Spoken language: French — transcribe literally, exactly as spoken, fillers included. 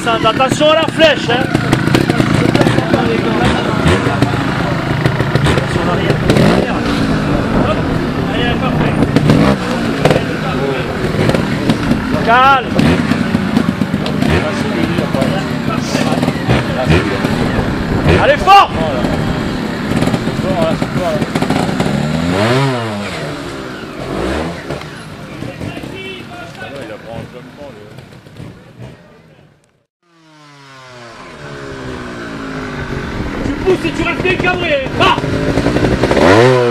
descendre. Attention à la flèche, hein. Attention en arrière. Hop. Allez, parfait. Calme. Allez, fort. Tu pousses et tu restes bien cadré. Va.